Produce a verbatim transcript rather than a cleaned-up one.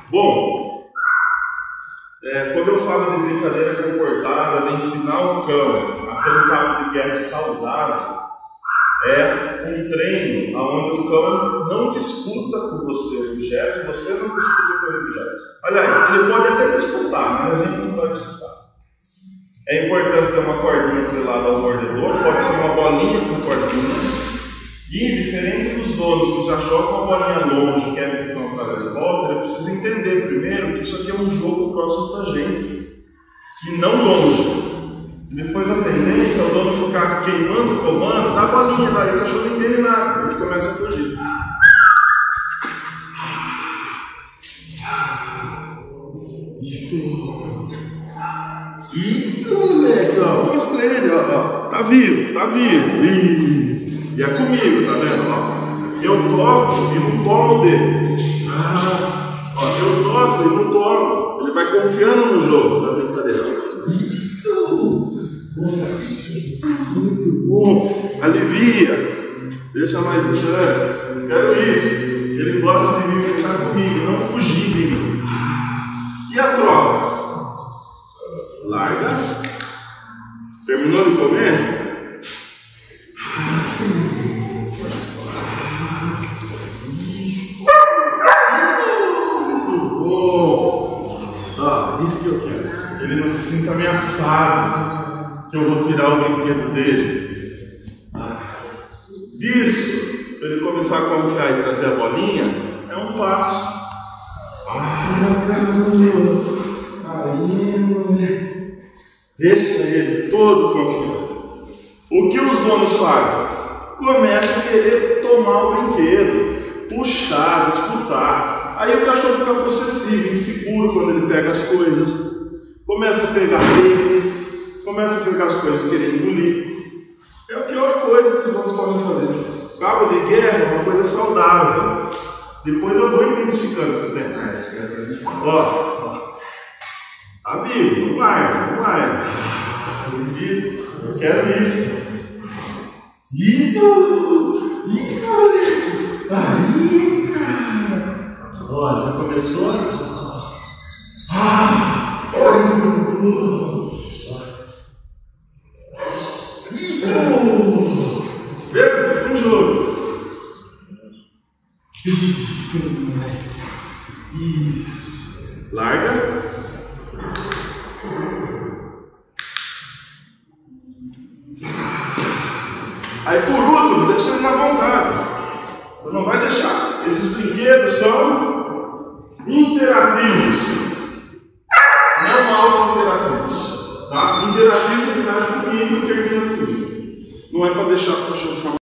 Bom, é, quando eu falo de brincadeira comportada, de ensinar o cão a ter um cabo de guerra saudável, é um treino onde o cão não disputa com você o objeto, você não disputa com o objeto. Aliás, ele pode até disputar, mas a gente não vai disputar. É importante ter uma cordinha atrelada ao mordedor, pode ser uma bolinha com cordinha. E, diferente dos donos que já jogam a bolinha longe e querem que o cão traga de volta, ele precisa entender primeiro que isso aqui é um jogo próximo da gente e não longe. Depois a tendência é o dono ficar queimando o comando, dá a bolinha, daí o cachorro não entende nada, ele começa a fugir. Isso! Isso, moleque, ó, mostra pra ele, ó, ó, tá vivo, tá vivo, isso! E é comigo, tá vendo, ó? Eu toco e não tomo dele. Ah, ó, eu toco e não tomo, ele vai confiando no jogo da brincadeira. Isso! Muito bom! Alivia! Deixa mais estranho. Quero isso. Ele gosta de vir brincar comigo, não fugir de mim. E a troca? Larga. Terminou de comer? Isso! Muito bom! Ah, isso que eu quero. Ele não se sinta ameaçado. Que eu vou tirar o brinquedo dele. Ah. Disso, para ele começar a confiar e trazer a bolinha, é um passo. Ah, caramba! Aí, moleque. Deixa ele todo confiante. O que os donos fazem? Começam a querer tomar o brinquedo, puxar, disputar. Aí o cachorro fica possessivo, inseguro quando ele pega as coisas. Começa a pegar eles. Começa a pegar as coisas querendo engolir. É a pior coisa que os donos podem fazer. Cabo de guerra é uma coisa saudável. Depois eu vou identificando o que tem. Ó, ó. Tá vivo, não vai, não vai. Eu quero isso. Isso! Isso, moleque! Aí, cara! Ó, já começou? Ah! Olha! Isso! Vê, fica um jogo. Isso, moleque. Isso. Larga. Aí por último, deixa ele na vontade. Você não vai deixar. Esses brinquedos são interativos. Não auto-interativos. Tá? Interativo que nasce comigo e termina comigo. Não é para deixar o cachorro ficar